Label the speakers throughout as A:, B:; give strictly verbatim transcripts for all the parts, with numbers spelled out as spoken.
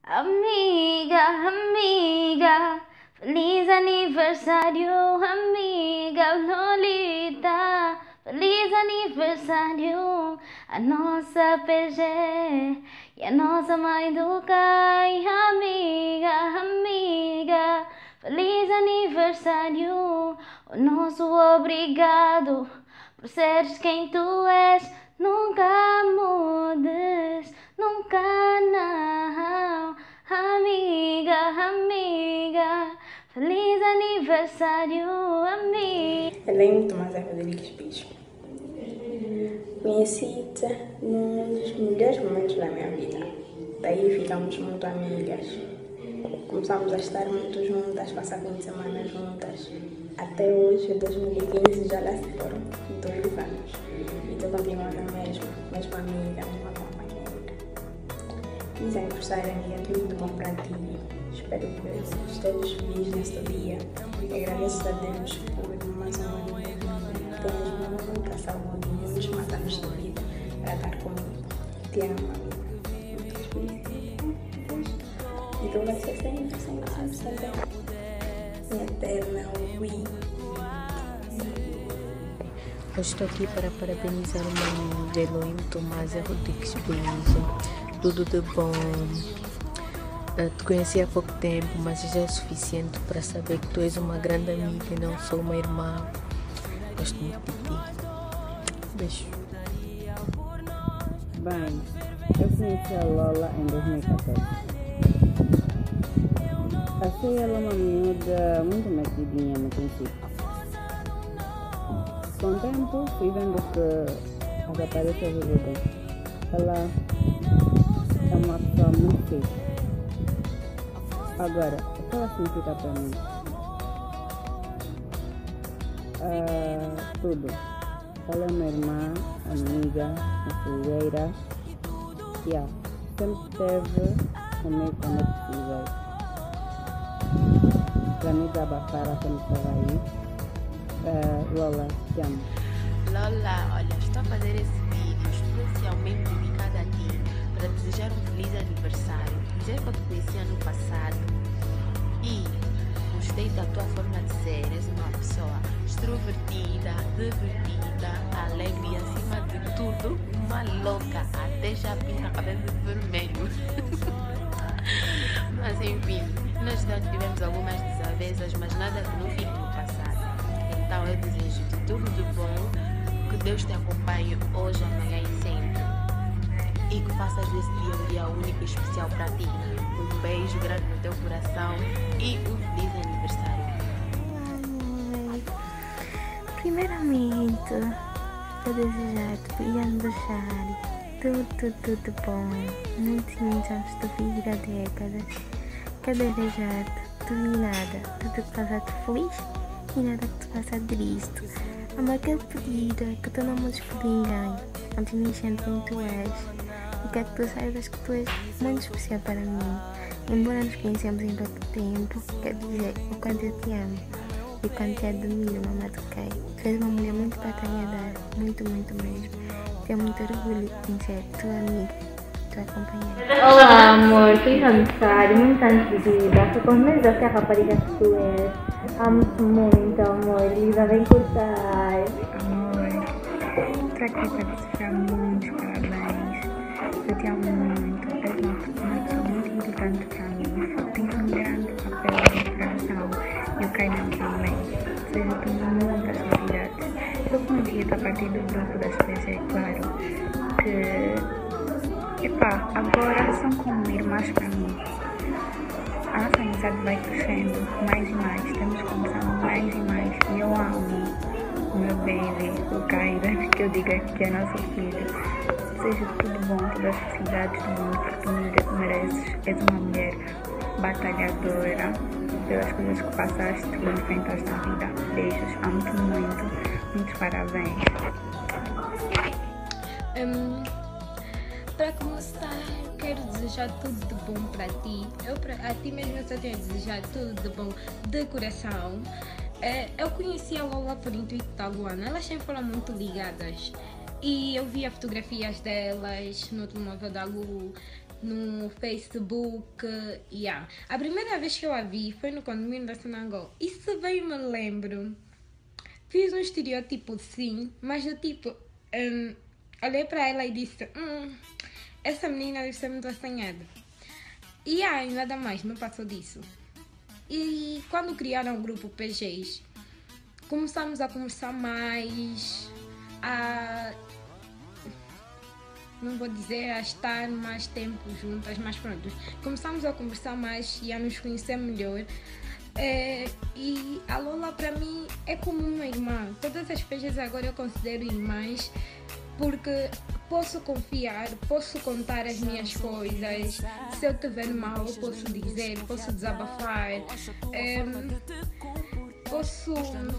A: Amiga, amiga, feliz aniversário, amiga Lolita. Feliz aniversário, a nossa P G e a nossa mãe do Kai. Amiga, amiga, feliz aniversário, o nosso obrigado por seres quem tu és. Nunca mudes, nunca não. Amiga, amiga, feliz aniversário, amiga.
B: Helene Tomás Rodrigues Bispo. Conheci-te num dos melhores momentos da minha vida. Daí ficamos muito amigas. Começamos a estar muito juntas, passar fim de semana juntas. Até hoje, dois mil e quinze, já lá se foram dois anos. E tu continuas a mesma, mesma amiga, mesma companheira. Feliz aniversário, amiga, tudo de bom para ti. Espero que estejas feliz neste dia. E agradeço a Deus por mais um ano de vida. Tenhas muita saúde e muitos mais anos de vida para estar comigo. Te amo, amiga. Muitas felicidades. E tu vais ser sempre, sempre, sempre, sempre minha eterna Wii.
C: Eu estou aqui para parabenizar o meu amigo Elohim Tomás Rodrigues Bispo. Tudo de bom. Eu te conheci há pouco tempo, mas já é suficiente para saber que tu és uma grande amiga e não só uma irmã. Gosto muito de ti. Beijo.
D: Bem, eu conheci a Lola em dois mil e catorze. Achei ela uma miúda muito metidinha no princípio. Com o tempo, fui vendo que as aparências ajudam. Ela é uma pessoa muito fixe. Agora, o que ela significa para mim? Uh, tudo. Ela é minha irmã, amiga, conselheira. Yeah, sempre esteve comigo quando eu precisei. Para me desabafar, ela sempre estava aí. Uh, Lola, te amo.
E: Lola, olha, estou a fazer esse vídeo especialmente dedicado a ti para desejar um feliz aniversário. Dizer que eu te conheci ano passado e gostei da tua forma de ser. És uma pessoa extrovertida, divertida, alegre e acima de tudo uma louca. Até já pinta cabelo de vermelho. Mas enfim, nós já tivemos algumas desavenças, mas nada que não fique no passado. Então eu desejo de tudo de bom, que Deus te acompanhe hoje, amanhã e sempre. E que faças desse dia um dia único e especial para ti. Um beijo grande no teu coração e um feliz aniversário.
A: Primeiramente, eu desejar-te feliz aniversário. Tudo, tudo, tudo bom. Muitos, muitos anos de vida, décadas. Quero desejar-te tudo e nada. Tudo que faça-te feliz e nada que te faça triste. Amor, quero pedir que tu não mudes por ninguém. Continue sendo quem tu és. E quero que tu saibas que tu és muito especial para mim. Embora nos conhecemos em pouco tempo, quero dizer o quanto eu te amo e o quanto te admiro, mamãe do Kai. Tu és uma mulher muito batalhadora, muito, muito mesmo. Tenho muito orgulho em ser tua amiga, tua companheira.
F: Olá, amor, feliz aniversário, muitos anos de vida. Sou com menos da que a rapariga que tu és. Amo-te muito, amor, Lisa, vem cortar.
B: Amor, estou aqui para te desejar muitos parabéns. Eu te amo muito, és uma pessoa muito importante para mim. Tens um grande papel no meu coração e o Kainan também. Desejo-te muitas felicidades. Eu convido a partir do grupo das P G, claro, que, epá, agora são como irmãs para mim. A nossa amizade vai crescendo mais e mais, estamos conversando mais e mais. E eu amo o meu baby, o Kaira, que eu digo que é nosso filho. Desejo tudo bom, todas as felicidades do mundo, porque tu mereces. És uma mulher batalhadora pelas coisas que passaste e enfrentaste na vida. Beijos, amo-te muito, muitos parabéns.
G: Um, para começar, quero desejar tudo de bom para ti. Eu, pra, a ti mesmo, eu só tenho a desejar tudo de bom de coração. É, eu conheci a Lola por intuito da Luana, elas sempre foram muito ligadas. E eu via fotografias delas no telemóvel da Lu no Facebook. Yeah. A primeira vez que eu a vi foi no condomínio da Sonangol. E se bem me lembro, fiz um estereótipo sim, mas do tipo, um, olhei para ela e disse, hum, essa menina deve ser muito assanhada. E aí, nada mais, não passou disso. E quando criaram o grupo P Gs, começamos a conversar mais, a... não vou dizer a estar mais tempo juntas, mas pronto, começamos a conversar mais e a nos conhecer melhor. É, e a Lola para mim é como uma irmã. Todas as P Gs agora eu considero irmãs, porque posso confiar, posso contar as minhas coisas. Se eu estiver mal, eu posso dizer, posso desabafar, é, posso...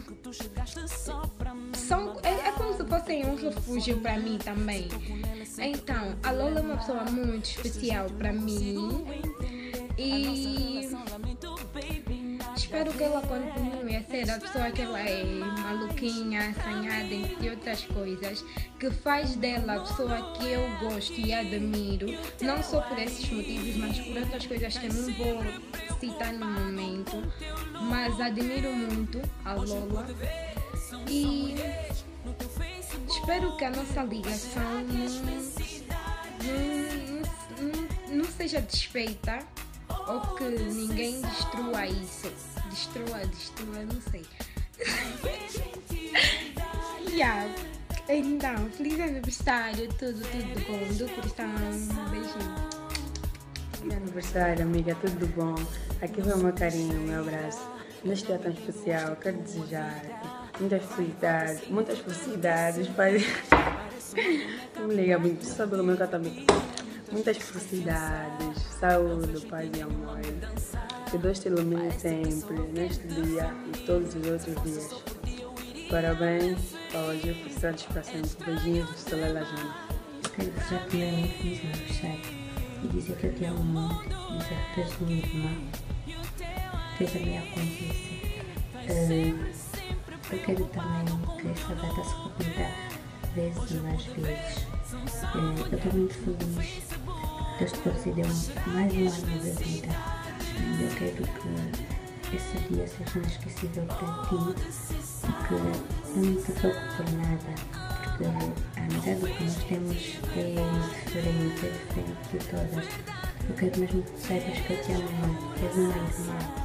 G: São, é, é como se fossem um refúgio para mim também. Então, a Lola é uma pessoa muito especial para mim e espero que ela continue a ser a pessoa que ela é, maluquinha, assanhada, entre outras coisas, que faz dela a pessoa que eu gosto e admiro, não só por esses motivos, mas por outras coisas que eu não vou citar no momento, mas admiro muito a Lola e espero que a nossa ligação não, não, não, não seja desfeita ou que ninguém destrua isso. Destrua, destrua, não sei. Yeah. Então, feliz aniversário, tudo, tudo bom, do coração, um beijinho.
D: Feliz aniversário, amiga, tudo bom? Aqui vai o meu carinho, o meu abraço. Neste dia tão especial, quero desejar muitas felicidades, muitas felicidades, pai. Não me liga muito, sabe como é que eu também. Muitas felicidades, saúde, paz e amor. Que Deus te ilumine sempre, neste dia e todos os outros dias. Parabéns para hoje, felicidades para sempre. Beijinhos do Solela Jana.
H: Quero desejar-te um feliz aniversário e dizer que eu te amo muito, dizer que tu és minha irmã, tu és a minha cúmplice. Uh, eu quero também que esta data se repita vezes e mais vezes. Uh, eu estou muito feliz. Deus te concedeu mais um ano de vida e eu quero que esse dia seja inesquecível para ti e que eu não te troco por nada, porque a amizade que nós temos é diferente, é diferente de todas. Eu quero mesmo que tu saibas que eu te amo muito, és uma irmã.